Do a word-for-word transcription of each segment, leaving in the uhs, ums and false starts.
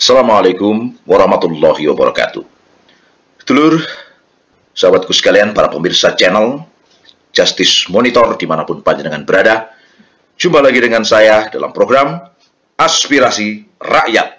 Assalamualaikum warahmatullahi wabarakatuh. Dulur, sahabatku sekalian, para pemirsa channel Justice Monitor dimanapun panjenengan berada, jumpa lagi dengan saya dalam program Aspirasi Rakyat.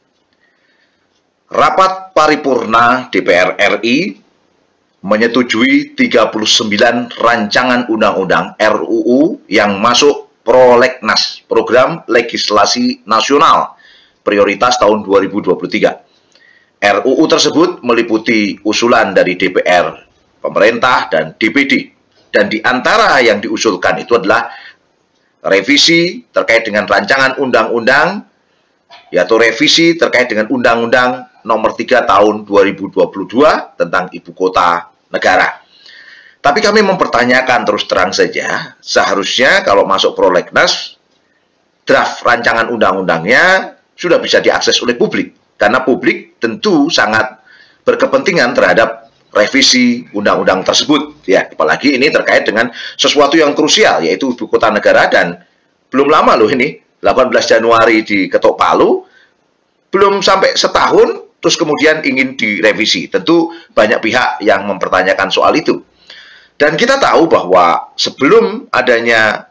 Rapat paripurna D P R R I menyetujui tiga puluh sembilan rancangan undang-undang R U U yang masuk prolegnas, program legislasi nasional prioritas tahun dua ribu dua puluh tiga. R U U tersebut meliputi usulan dari D P R, pemerintah, dan D P D. Dan di antara yang diusulkan itu adalah revisi terkait dengan rancangan undang-undang, yaitu revisi terkait dengan Undang-Undang Nomor tiga Tahun dua ribu dua puluh dua tentang Ibu Kota Negara. Tapi kami mempertanyakan terus terang saja, seharusnya kalau masuk prolegnas, draft rancangan undang-undangnya sudah bisa diakses oleh publik, karena publik tentu sangat berkepentingan terhadap revisi undang-undang tersebut, ya, apalagi ini terkait dengan sesuatu yang krusial, yaitu Ibu Kota Negara. Dan belum lama loh ini, delapan belas Januari diketok palu, belum sampai setahun, terus kemudian ingin direvisi. Tentu banyak pihak yang mempertanyakan soal itu. Dan kita tahu bahwa sebelum adanya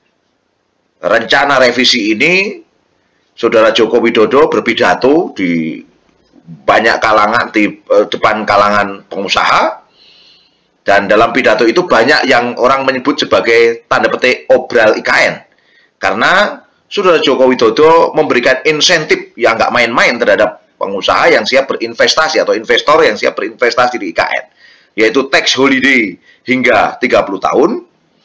rencana revisi ini, Saudara Joko Widodo berpidato di banyak kalangan, di uh, depan kalangan pengusaha, dan dalam pidato itu banyak yang orang menyebut sebagai tanda petik obral I K N, karena Saudara Joko Widodo memberikan insentif yang nggak main-main terhadap pengusaha yang siap berinvestasi atau investor yang siap berinvestasi di I K N, yaitu tax holiday hingga tiga puluh tahun,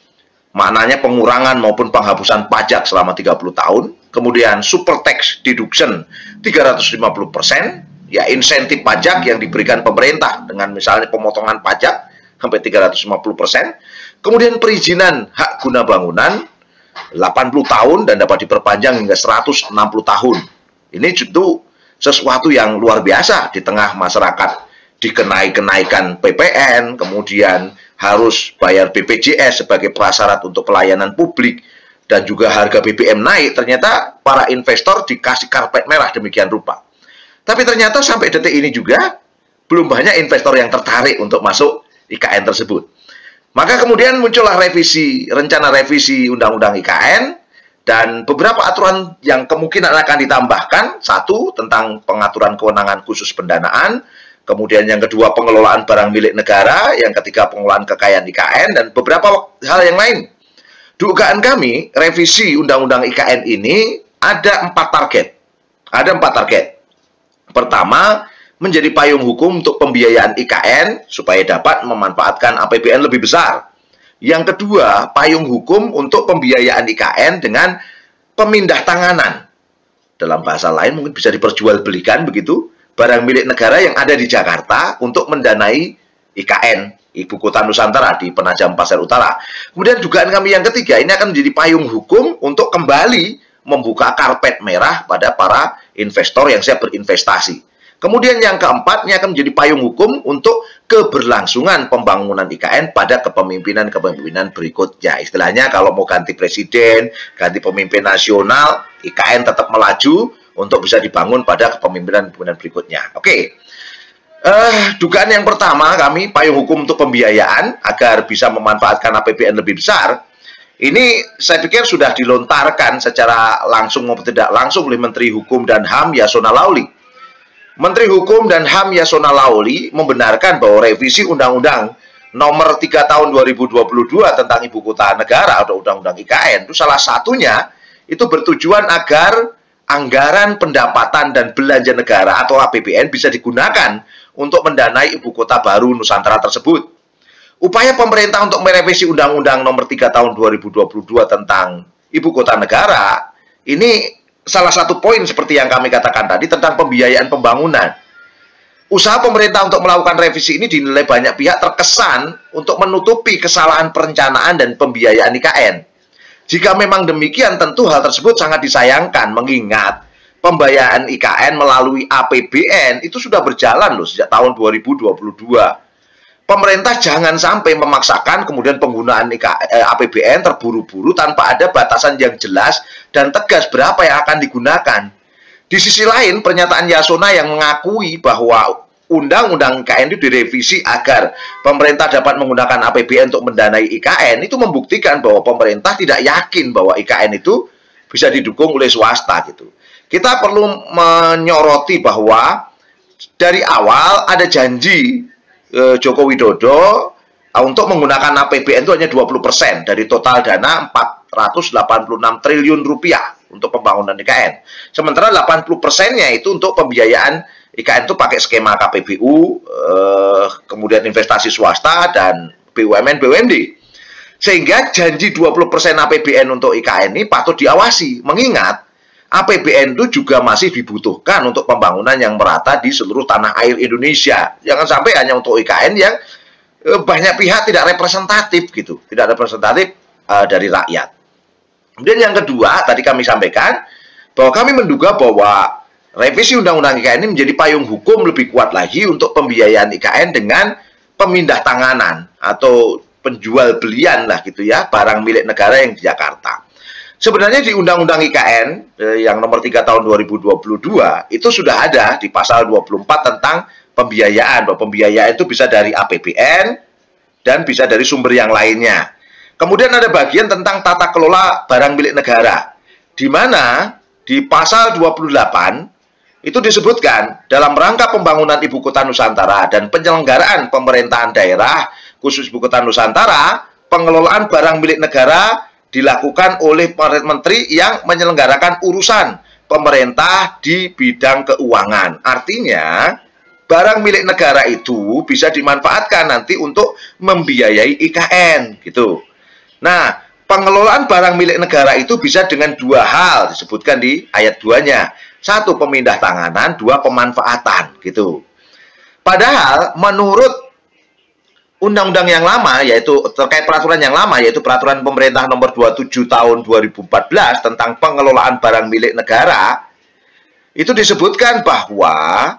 maknanya pengurangan maupun penghapusan pajak selama tiga puluh tahun, kemudian super tax deduction tiga ratus lima puluh persen, ya insentif pajak yang diberikan pemerintah dengan misalnya pemotongan pajak sampai tiga ratus lima puluh persen, kemudian perizinan hak guna bangunan delapan puluh tahun dan dapat diperpanjang hingga seratus enam puluh tahun. Ini tentu sesuatu yang luar biasa di tengah masyarakat dikenai kenaikan P P N, kemudian harus bayar B P J S sebagai prasyarat untuk pelayanan publik, dan juga harga B B M naik. Ternyata para investor dikasih karpet merah demikian rupa. Tapi ternyata sampai detik ini juga belum banyak investor yang tertarik untuk masuk I K N tersebut. Maka kemudian muncullah revisi, rencana revisi Undang-Undang I K N, dan beberapa aturan yang kemungkinan akan ditambahkan. Satu, tentang pengaturan kewenangan khusus pendanaan. Kemudian yang kedua, pengelolaan barang milik negara. Yang ketiga, pengelolaan kekayaan I K N, dan beberapa hal yang lain. Dugaan kami, revisi Undang-Undang I K N ini ada empat target. Ada empat target. Pertama, menjadi payung hukum untuk pembiayaan I K N supaya dapat memanfaatkan A P B N lebih besar. Yang kedua, payung hukum untuk pembiayaan I K N dengan pemindah tanganan. Dalam bahasa lain mungkin bisa diperjualbelikan begitu, barang milik negara yang ada di Jakarta untuk mendanai I K N, Ibu Kota Nusantara, di Penajam Pasir Utara. Kemudian dugaan kami yang ketiga, ini akan menjadi payung hukum untuk kembali membuka karpet merah pada para investor yang siap berinvestasi. Kemudian yang keempat, ini akan menjadi payung hukum untuk keberlangsungan pembangunan I K N pada kepemimpinan-kepemimpinan berikutnya. Istilahnya kalau mau ganti presiden, ganti pemimpin nasional, I K N tetap melaju untuk bisa dibangun pada kepemimpinan-kepemimpinan berikutnya. Oke, uh, dugaan yang pertama kami, payung hukum untuk pembiayaan agar bisa memanfaatkan A P B N lebih besar. Ini saya pikir sudah dilontarkan secara langsung maupun tidak langsung oleh Menteri Hukum dan H A M Yasona Laoly. Menteri Hukum dan H A M Yasona Laoly membenarkan bahwa revisi Undang-Undang Nomor tiga Tahun dua ribu dua puluh dua tentang Ibu Kota Negara atau Undang-Undang I K N itu salah satunya itu bertujuan agar anggaran pendapatan dan belanja negara atau A P B N bisa digunakan untuk mendanai Ibu Kota baru Nusantara tersebut. Upaya pemerintah untuk merevisi Undang-Undang Nomor tiga Tahun dua ribu dua puluh dua tentang Ibu Kota Negara ini salah satu poin seperti yang kami katakan tadi tentang pembiayaan pembangunan. Usaha pemerintah untuk melakukan revisi ini dinilai banyak pihak terkesan untuk menutupi kesalahan perencanaan dan pembiayaan I K N. Jika memang demikian, tentu hal tersebut sangat disayangkan, mengingat pembiayaan I K N melalui A P B N itu sudah berjalan loh sejak tahun dua ribu dua puluh dua. Pemerintah jangan sampai memaksakan kemudian penggunaan A P B N terburu-buru tanpa ada batasan yang jelas dan tegas berapa yang akan digunakan. Di sisi lain, pernyataan Yasona yang mengakui bahwa Undang-Undang I K N itu direvisi agar pemerintah dapat menggunakan A P B N untuk mendanai I K N, itu membuktikan bahwa pemerintah tidak yakin bahwa I K N itu bisa didukung oleh swasta gitu. Kita perlu menyoroti bahwa dari awal ada janji eh, Joko Widodo eh, untuk menggunakan A P B N itu hanya dua puluh persen dari total dana empat ratus delapan puluh enam triliun rupiah untuk pembangunan I K N. Sementara delapan puluh persennya itu untuk pembiayaan I K N itu pakai skema K P B U, eh, kemudian investasi swasta dan B U M N B U M D. Sehingga janji dua puluh persen A P B N untuk I K N ini patut diawasi, mengingat A P B N itu juga masih dibutuhkan untuk pembangunan yang merata di seluruh tanah air Indonesia. Jangan sampai hanya untuk I K N yang eh, banyak pihak tidak representatif gitu, tidak representatif eh, dari rakyat. Kemudian yang kedua, tadi kami sampaikan bahwa kami menduga bahwa revisi Undang-Undang I K N ini menjadi payung hukum lebih kuat lagi untuk pembiayaan I K N dengan pemindah tanganan atau penjual belian lah gitu ya, barang milik negara yang di Jakarta. Sebenarnya di Undang-Undang I K N eh, yang nomor tiga tahun dua ribu dua puluh dua itu sudah ada di pasal dua puluh empat tentang pembiayaan, bahwa pembiayaan itu bisa dari A P B N dan bisa dari sumber yang lainnya. Kemudian ada bagian tentang tata kelola barang milik negara, di mana di pasal dua puluh delapan itu disebutkan dalam rangka pembangunan Ibu Kota Nusantara dan penyelenggaraan pemerintahan daerah khusus Ibu Kota Nusantara, pengelolaan barang milik negara dilakukan oleh menteri yang menyelenggarakan urusan pemerintah di bidang keuangan. Artinya, barang milik negara itu bisa dimanfaatkan nanti untuk membiayai I K N gitu. Nah, pengelolaan barang milik negara itu bisa dengan dua hal disebutkan di ayat dua-nya. Satu, pemindah tanganan, dua, pemanfaatan gitu. Padahal menurut undang-undang yang lama, yaitu terkait peraturan yang lama, yaitu peraturan pemerintah nomor dua puluh tujuh tahun dua ribu empat belas tentang pengelolaan barang milik negara, itu disebutkan bahwa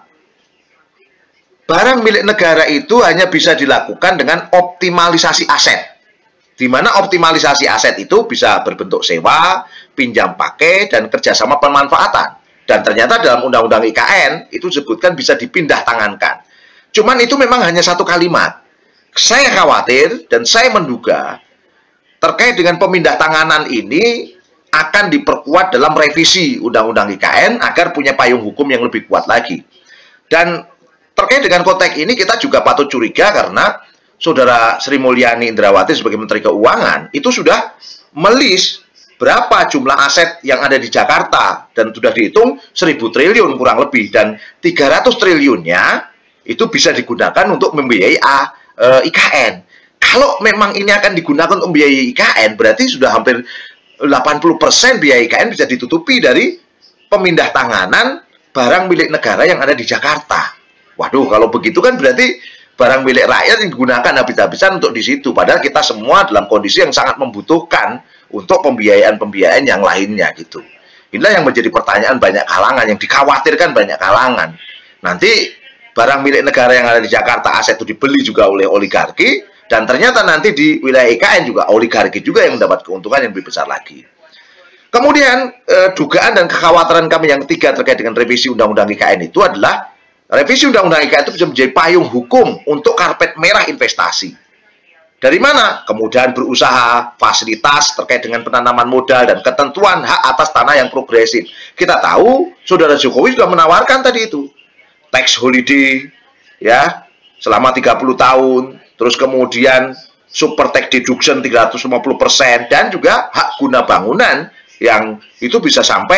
barang milik negara itu hanya bisa dilakukan dengan optimalisasi aset, di mana optimalisasi aset itu bisa berbentuk sewa, pinjam pakai, dan kerjasama pemanfaatan. Dan ternyata dalam Undang-Undang I K N itu disebutkan bisa dipindah tangankan. Cuman itu memang hanya satu kalimat. Saya khawatir dan saya menduga terkait dengan pemindah tanganan ini akan diperkuat dalam revisi Undang-Undang I K N agar punya payung hukum yang lebih kuat lagi. Dan terkait dengan konteks ini kita juga patut curiga karena Saudara Sri Mulyani Indrawati sebagai Menteri Keuangan itu sudah melis berapa jumlah aset yang ada di Jakarta dan sudah dihitung seribu triliun kurang lebih, dan tiga ratus triliunnya itu bisa digunakan untuk membiayai A I K N. Kalau memang ini akan digunakan untuk biaya I K N, berarti sudah hampir delapan puluh persen biaya I K N bisa ditutupi dari pemindah tanganan barang milik negara yang ada di Jakarta. Waduh, kalau begitu kan berarti barang milik rakyat yang digunakan habis-habisan untuk di situ. Padahal kita semua dalam kondisi yang sangat membutuhkan untuk pembiayaan-pembiayaan yang lainnya gitu. Inilah yang menjadi pertanyaan banyak kalangan, yang dikhawatirkan banyak kalangan. Nanti barang milik negara yang ada di Jakarta, aset itu dibeli juga oleh oligarki, dan ternyata nanti di wilayah I K N juga oligarki juga yang mendapat keuntungan yang lebih besar lagi. Kemudian eh, dugaan dan kekhawatiran kami yang ketiga terkait dengan revisi Undang-Undang I K N itu adalah revisi Undang-Undang I K N itu bisa menjadi payung hukum untuk karpet merah investasi. Dari mana? Kemudahan berusaha, fasilitas terkait dengan penanaman modal, dan ketentuan hak atas tanah yang progresif. Kita tahu, Saudara Jokowi sudah menawarkan tadi itu. Tax holiday, ya, selama tiga puluh tahun. Terus kemudian super tax deduction tiga ratus lima puluh persen. Dan juga hak guna bangunan yang itu bisa sampai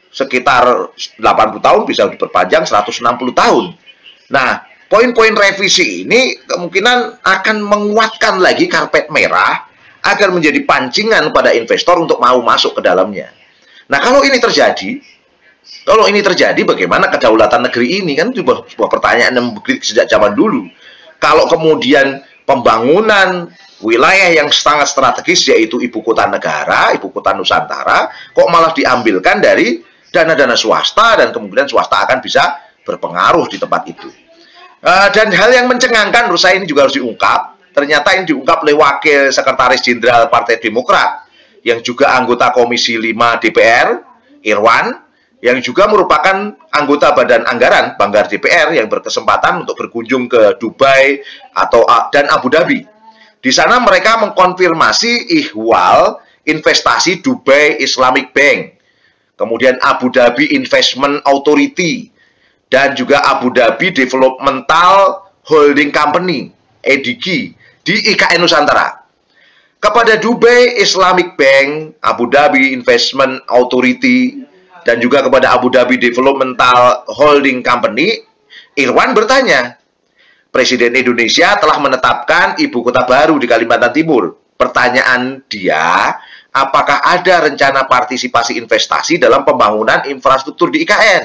sekitar delapan puluh tahun, bisa diperpanjang seratus enam puluh tahun. Nah, poin-poin revisi ini kemungkinan akan menguatkan lagi karpet merah agar menjadi pancingan pada investor untuk mau masuk ke dalamnya. Nah, kalau ini terjadi, kalau ini terjadi, bagaimana kedaulatan negeri ini? Kan itu sebuah pertanyaan yang berdiri sejak zaman dulu. Kalau kemudian pembangunan wilayah yang sangat strategis, yaitu ibu kota negara, ibu kota Nusantara, kok malah diambilkan dari dana-dana swasta, dan kemudian swasta akan bisa berpengaruh di tempat itu. Uh, dan hal yang mencengangkan menurut saya ini juga harus diungkap. Ternyata ini diungkap oleh Wakil Sekretaris Jenderal Partai Demokrat yang juga anggota Komisi lima D P R, Irwan, yang juga merupakan anggota Badan Anggaran Banggar D P R yang berkesempatan untuk berkunjung ke Dubai atau dan Abu Dhabi. Di sana mereka mengkonfirmasi ihwal investasi Dubai Islamic Bank, kemudian Abu Dhabi Investment Authority, dan juga Abu Dhabi Developmental Holding Company (A D G) di I K N Nusantara. Kepada Dubai Islamic Bank, Abu Dhabi Investment Authority, dan juga kepada Abu Dhabi Developmental Holding Company, Irwan bertanya, Presiden Indonesia telah menetapkan ibu kota baru di Kalimantan Timur. Pertanyaan dia, apakah ada rencana partisipasi investasi dalam pembangunan infrastruktur di I K N?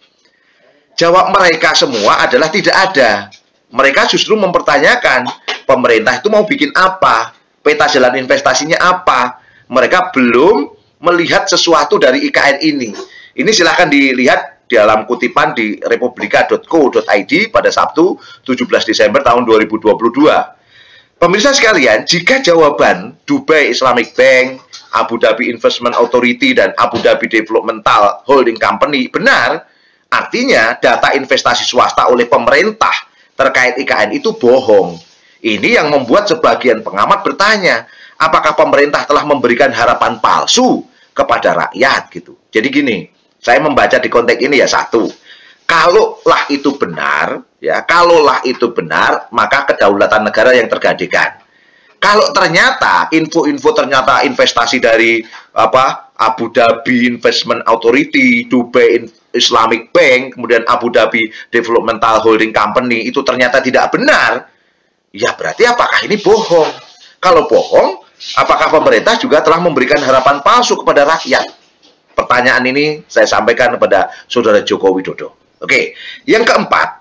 Jawab mereka semua adalah tidak ada. Mereka justru mempertanyakan, pemerintah itu mau bikin apa? Peta jalan investasinya apa? Mereka belum melihat sesuatu dari I K N ini. Ini silahkan dilihat di dalam kutipan di republika dot co dot i d pada Sabtu tujuh belas Desember tahun dua ribu dua puluh dua. Pemirsa sekalian, jika jawaban Dubai Islamic Bank, Abu Dhabi Investment Authority, dan Abu Dhabi Developmental Holding Company benar, artinya data investasi swasta oleh pemerintah terkait I K N itu bohong. Ini yang membuat sebagian pengamat bertanya, apakah pemerintah telah memberikan harapan palsu kepada rakyat gitu. Jadi gini, saya membaca di konteks ini ya, satu, kalaulah itu benar, ya, kalaulah itu benar, maka kedaulatan negara yang tergadaikan. Kalau ternyata info-info ternyata investasi dari apa Abu Dhabi Investment Authority, Dubai Islamic Bank, kemudian Abu Dhabi Developmental Holding Company itu ternyata tidak benar, ya berarti apakah ini bohong? Kalau bohong, apakah pemerintah juga telah memberikan harapan palsu kepada rakyat? Pertanyaan ini saya sampaikan kepada Saudara Joko Widodo. Oke, yang keempat,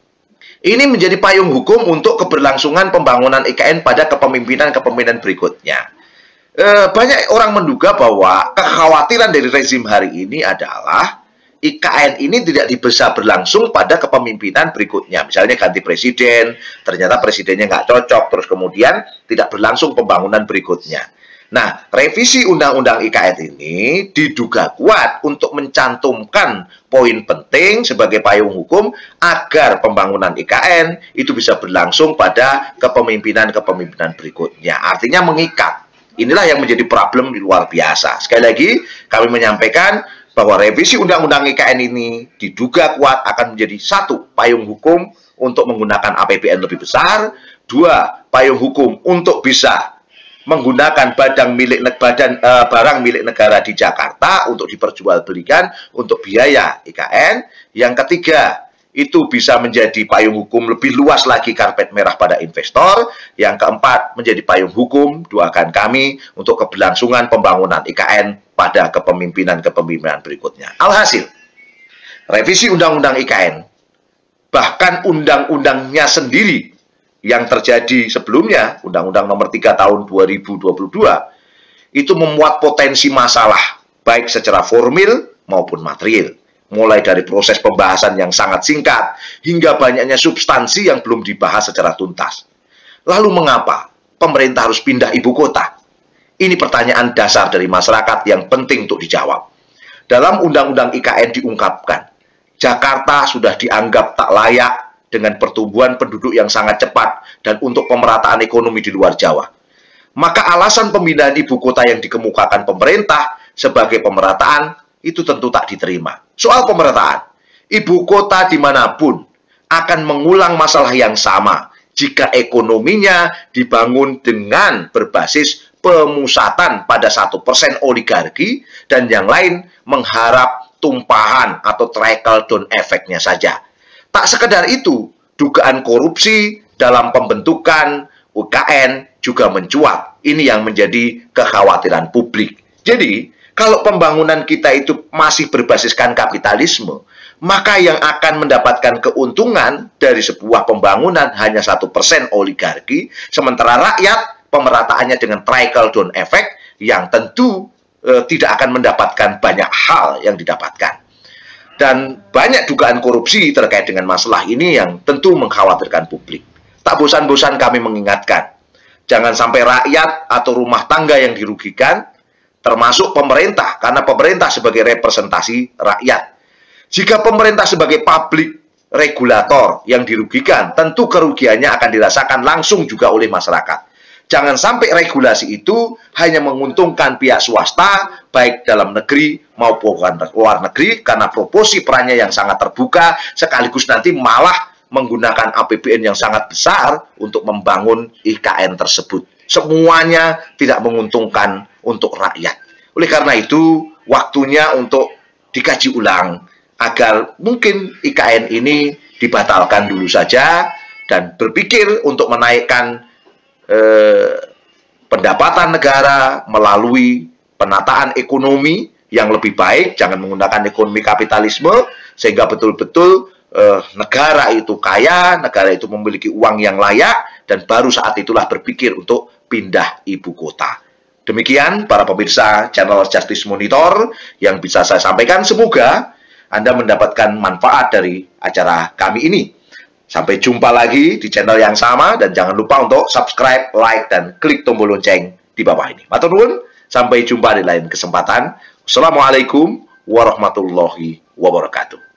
ini menjadi payung hukum untuk keberlangsungan pembangunan I K N pada kepemimpinan-kepemimpinan berikutnya. E, banyak orang menduga bahwa kekhawatiran dari rezim hari ini adalah I K N ini tidak bisa berlangsung pada kepemimpinan berikutnya. Misalnya ganti presiden, ternyata presidennya nggak cocok, terus kemudian tidak berlangsung pembangunan berikutnya. Nah, revisi Undang-Undang I K N ini diduga kuat untuk mencantumkan poin penting sebagai payung hukum agar pembangunan I K N itu bisa berlangsung pada kepemimpinan-kepemimpinan berikutnya. Artinya mengikat. Inilah yang menjadi problem luar biasa. Sekali lagi, kami menyampaikan bahwa revisi Undang-Undang I K N ini diduga kuat akan menjadi satu, payung hukum untuk menggunakan A P B N lebih besar, dua, payung hukum untuk bisa menggunakan badan milik badan uh, barang milik negara di Jakarta untuk diperjualbelikan untuk biaya I K N. Yang ketiga, itu bisa menjadi payung hukum lebih luas lagi karpet merah pada investor. Yang keempat, menjadi payung hukum doakan kami untuk keberlangsungan pembangunan I K N pada kepemimpinan-kepemimpinan berikutnya. Alhasil, revisi Undang-Undang I K N, bahkan undang-undangnya sendiri yang terjadi sebelumnya, Undang-Undang Nomor tiga Tahun dua ribu dua puluh dua, itu memuat potensi masalah, baik secara formil maupun material. Mulai dari proses pembahasan yang sangat singkat, hingga banyaknya substansi yang belum dibahas secara tuntas. Lalu mengapa pemerintah harus pindah ibu kota? Ini pertanyaan dasar dari masyarakat yang penting untuk dijawab. Dalam Undang-Undang I K N diungkapkan, Jakarta sudah dianggap tak layak dengan pertumbuhan penduduk yang sangat cepat dan untuk pemerataan ekonomi di luar Jawa. Maka alasan pemindahan ibu kota yang dikemukakan pemerintah sebagai pemerataan itu tentu tak diterima. Soal pemerataan, ibu kota dimanapun akan mengulang masalah yang sama jika ekonominya dibangun dengan berbasis pemusatan pada satu persen oligarki dan yang lain mengharap tumpahan atau trickle down efeknya saja. Tak sekedar itu, dugaan korupsi dalam pembentukan U K N juga mencuat. Ini yang menjadi kekhawatiran publik. Jadi, kalau pembangunan kita itu masih berbasiskan kapitalisme, maka yang akan mendapatkan keuntungan dari sebuah pembangunan hanya satu persen oligarki, sementara rakyat pemerataannya dengan trickle down effect yang tentu e, tidak akan mendapatkan banyak hal yang didapatkan. Dan banyak dugaan korupsi terkait dengan masalah ini yang tentu mengkhawatirkan publik. Tak bosan-bosan kami mengingatkan, jangan sampai rakyat atau rumah tangga yang dirugikan, termasuk pemerintah, karena pemerintah sebagai representasi rakyat. Jika pemerintah sebagai publik regulator yang dirugikan, tentu kerugiannya akan dirasakan langsung juga oleh masyarakat. Jangan sampai regulasi itu hanya menguntungkan pihak swasta, baik dalam negeri maupun luar negeri, karena proporsi perannya yang sangat terbuka, sekaligus nanti malah menggunakan A P B N yang sangat besar untuk membangun I K N tersebut. Semuanya tidak menguntungkan untuk rakyat. Oleh karena itu, waktunya untuk dikaji ulang, agar mungkin I K N ini dibatalkan dulu saja, dan berpikir untuk menaikkan eh, pendapatan negara melalui penataan ekonomi yang lebih baik, jangan menggunakan ekonomi kapitalisme, sehingga betul-betul eh, negara itu kaya, negara itu memiliki uang yang layak, dan baru saat itulah berpikir untuk pindah ibu kota. Demikian para pemirsa channel Justice Monitor yang bisa saya sampaikan. Semoga Anda mendapatkan manfaat dari acara kami ini. Sampai jumpa lagi di channel yang sama, dan jangan lupa untuk subscribe, like, dan klik tombol lonceng di bawah ini. Matur nuwun, sampai jumpa di lain kesempatan. Assalamualaikum warahmatullahi wabarakatuh.